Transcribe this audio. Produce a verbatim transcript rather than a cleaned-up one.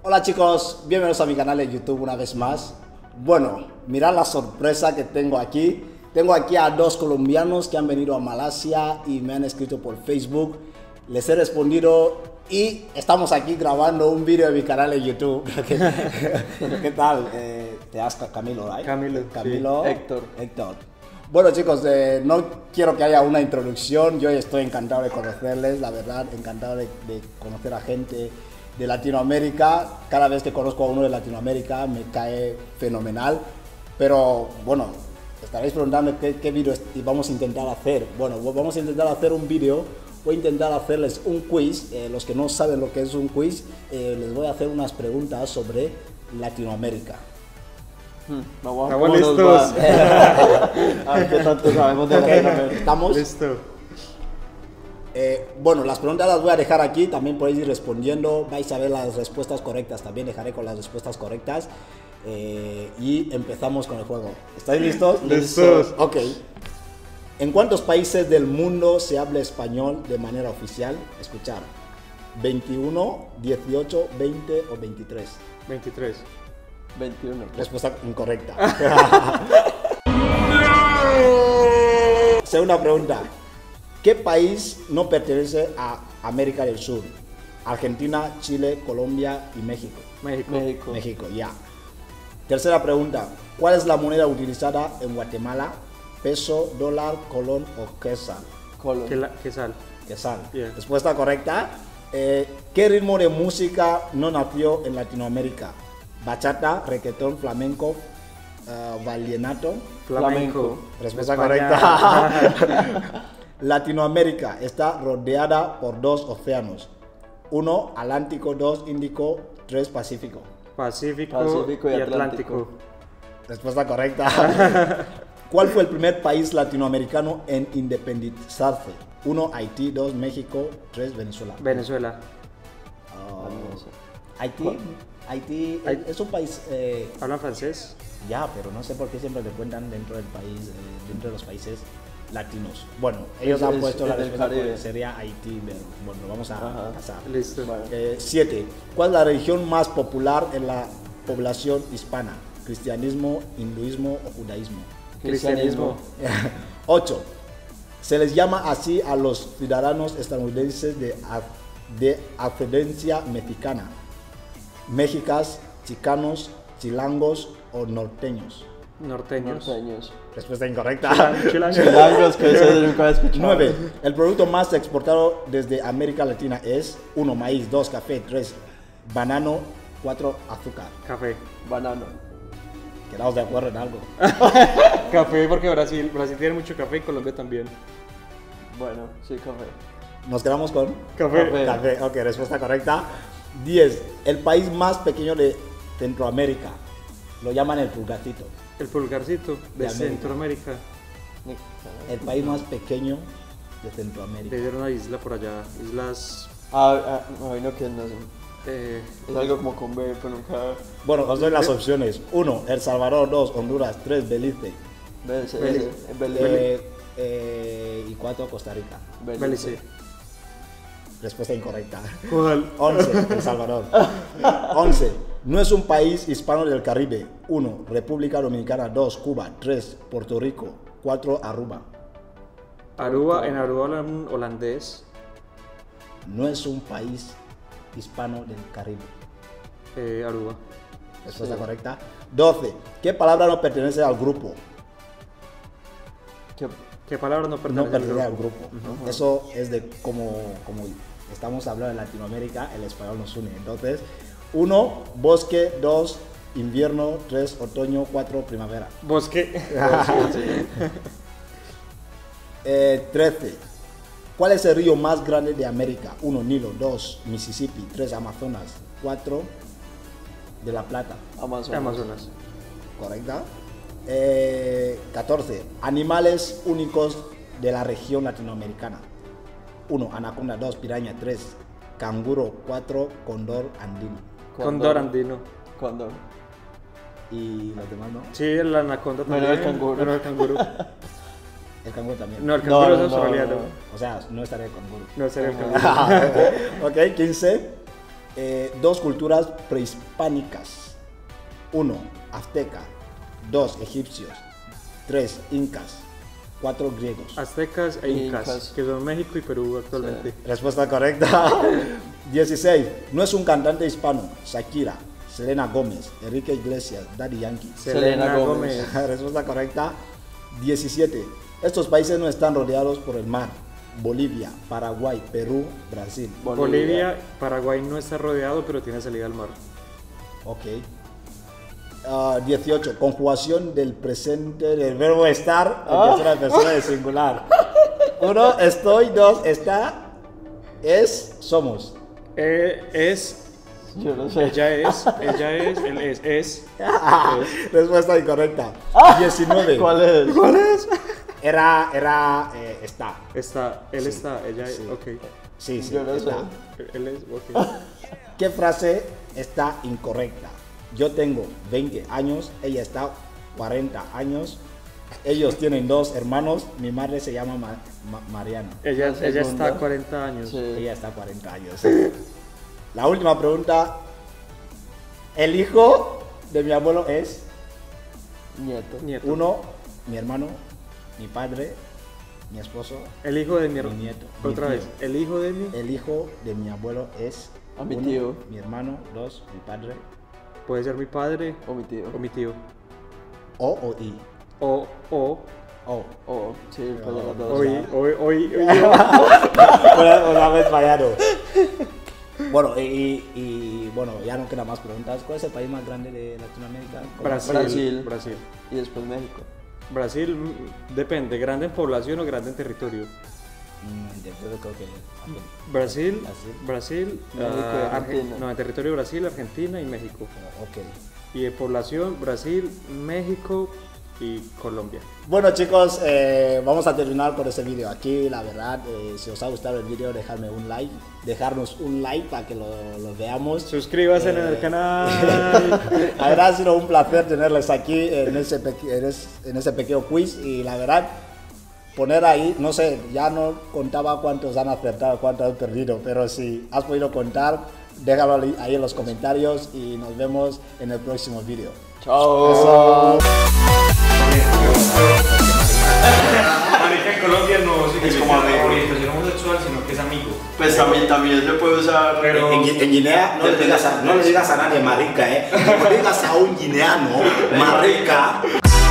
Hola chicos, bienvenidos a mi canal de YouTube una vez más. Bueno, mirad la sorpresa que tengo aquí. Tengo aquí a dos colombianos que han venido a Malasia y me han escrito por Facebook. Les he respondido y estamos aquí grabando un vídeo de mi canal de YouTube. ¿Qué tal? Eh, te das Camilo, ¿right? Camilo, Camilo. sí. Héctor. Héctor. Bueno chicos, eh, no quiero que haya una introducción. Yo estoy encantado de conocerles, la verdad, encantado de, de conocer a gente de Latinoamérica. Cada vez que conozco a uno de Latinoamérica me cae fenomenal. Pero bueno, estaréis preguntando qué, qué vídeo vamos a intentar hacer. Bueno, vamos a intentar hacer un vídeo. Voy a intentar hacerles un quiz. Eh, los que no saben lo que es un quiz, eh, les voy a hacer unas preguntas sobre Latinoamérica. Hmm, vamos a Estamos listos. A ver qué tanto sabemos de Latinoamérica. ¿Estamos? Listo. Eh, bueno, las preguntas las voy a dejar aquí, también podéis ir respondiendo, vais a ver las respuestas correctas, también dejaré con las respuestas correctas eh, y empezamos con el juego. ¿Estáis listos? Listos. Ok. ¿En cuántos países del mundo se habla español de manera oficial? Escuchar. ¿veintiuno, dieciocho, veinte o veintitrés? veintitrés. veintiuno. Respuesta incorrecta. Segunda pregunta. ¿Qué país no pertenece a América del Sur? Argentina, Chile, Colombia y México. México. México. México, ya. Tercera pregunta. ¿Cuál es la moneda utilizada en Guatemala? ¿Peso, dólar, colón o quetzal? Colón. ¿Qué, la, qué sal? Quetzal. Bien. Respuesta correcta. Eh, ¿Qué ritmo de música no nació en Latinoamérica? Bachata, reggaetón, flamenco, uh, vallenato. Flamenco. Respuesta España. correcta. Latinoamérica está rodeada por dos océanos. Uno, Atlántico, dos, Índico, tres, Pacífico. Pacífico, Pacífico y y Atlántico. Atlántico. Respuesta correcta. ¿Cuál fue el primer país latinoamericano en independizarse? Uno, Haití, dos, México, tres, Venezuela. Venezuela. Oh, No sé. Haití, ¿Cuál? Haití Hay- es un país, eh, ¿Hablan francés? ya, pero no sé por qué siempre le cuentan dentro del país, eh, dentro de los países latinos. Bueno, ellos Es- han es- puesto es la del respuesta, Caribe. pues, sería Haití, pero bueno, vamos a Ajá. pasar. Listo. Bueno. Eh, siete. ¿Cuál es la religión más popular en la población hispana? ¿Cristianismo, hinduismo o judaísmo? Cristianismo. ocho. Se les llama así a los ciudadanos estadounidenses de, a- de ascendencia mexicana. Mexicas, chicanos, chilangos o norteños. Norteños. Norteños. Respuesta incorrecta. Chilangos. Chilangos, que eso nunca he escuchado. nueve. El producto más exportado desde América Latina es uno, maíz, dos, café, tres, banano, cuatro, azúcar. Café. Banano. Quedaos de acuerdo en algo. Café porque Brasil, Brasil tiene mucho café y Colombia también. Bueno, sí, café. Nos quedamos con Café. Café. café. Ok, respuesta correcta. diez. El país más pequeño de Centroamérica. Lo llaman el pulgarcito. El pulgarcito de, De América. Centroamérica. El país más pequeño de Centroamérica. Debe haber una isla por allá. Islas. Ah, ah, no, no, que no sé. Eh, Es algo como con B, pero nunca. Bueno, os doy las opciones. uno, El Salvador. dos, Honduras. tres, Belice. Belice. Belice. Belice. Eh, eh, y cuatro, Costa Rica. Belice. Respuesta incorrecta. ¿Cuál? once, El Salvador. once. No es un país hispano del Caribe. uno, República Dominicana. dos, Cuba. tres, Puerto Rico. cuatro, Aruba. Aruba. En Aruba hablan holandés. No es un país hispano del Caribe. Eh, Aruba. Respuesta Sí. correcta. doce. ¿Qué palabra no pertenece al grupo? ¿Qué? ¿Qué palabra no No pertenece pertenece al al grupo? grupo. Eso es de como, como estamos hablando en Latinoamérica, el español nos une. Entonces, uno, bosque. dos, invierno. tres, otoño. cuatro, primavera. Bosque. Eh, trece. ¿Cuál es el río más grande de América? uno, Nilo. dos, Mississippi. tres, Amazonas. cuatro, de la Plata. Amazonas. Amazonas. ¿Correcta? Eh, catorce. Animales únicos de la región latinoamericana. uno, anaconda. dos, piraña. tres, canguro. cuatro, cóndor andino. Cóndor andino. Cóndor. Y los demás no. Sí, el anaconda también. Menos el canguro. Menos el canguro. El canguro también. No, el canguro No, es no, no, australiano. no. O sea, no estaría el canguro. No sería el canguro. Ok, quince. Eh, dos culturas prehispánicas. Uno, azteca. Dos, egipcios. Tres, incas. Cuatro, griegos. Aztecas e incas, Incas. que son México y Perú actualmente. Respuesta correcta. dieciséis. No es un cantante hispano. Shakira, Selena Gómez, Enrique Iglesias, Daddy Yankee. Selena Selena Gómez. Respuesta correcta. diecisiete. Estos países no están rodeados por el mar. Bolivia, Paraguay, Perú, Brasil. Bolivia, Paraguay no está rodeado, pero tiene salida al mar. Ok. Ah, dieciocho. Conjugación del presente del verbo estar en tercera persona de singular. Uno, estoy. Dos, está. Es, somos. Eh, es, Yo no sé. ella es, ella es, él es, es. Respuesta incorrecta. diecinueve. ¿Cuál es? ¿Cuál es? Era, era, eh, está. Está, él Sí, está, ella es, sí. ok. Sí, sí, Yo no sé. está. Él es, ok. ¿Qué frase está incorrecta? Yo tengo veinte años, ella está cuarenta años, ellos tienen dos hermanos, mi madre se llama Ma- Ma- Mariana. Ella, La ella segunda. está a cuarenta años. Sí. Ella está cuarenta años. La última pregunta. El hijo de mi abuelo es Nieto. Nieto. uno, mi hermano, mi padre, mi esposo. El hijo de mi hermano. Mi nieto. Otra Mi vez. tío. El hijo de mi. El hijo de mi abuelo es A mi uno, tío. mi hermano, dos, mi padre, Puede ser mi padre O mi tío. o mi tío. o o i. O, o, O. O, sí, pues de las dos. hoy, hoy, hoy, hoy. Una, una vez fallado. Bueno, y, y bueno, ya no quedan más preguntas. ¿Cuál es el país más grande de Latinoamérica? Brasil. Brasil. Brasil. Y después México. Brasil, mm, depende, grande en población o grande en territorio. Mm, yo creo que Brasil, Brasil. Brasil, México y ah, Arge- Argentina. no, en territorio Brasil, Argentina y México. Ok. Y de población, Brasil, México y Colombia. Bueno chicos, eh, vamos a terminar con este vídeo aquí. La verdad, eh, si os ha gustado el vídeo, dejadme un like, dejarnos un like para que lo, lo veamos. Suscríbase en Eh, el canal. La verdad ha sido un placer tenerles aquí en ese, peque- en es- en ese pequeño quiz y la verdad, poner ahí, no sé, ya no contaba cuántos han acertado, cuántos han perdido, pero si has podido contar, déjalo ahí ahí en los comentarios y nos vemos en el próximo vídeo. Chao. Eso. Marica, en Colombia no significa como amigo. orientación homosexual, sino que es amigo. Pues también, también se puede usar. Pero- En, en Guinea no le, digas a, no le digas a nadie marica, ¿eh? No le digas a un guineano marica.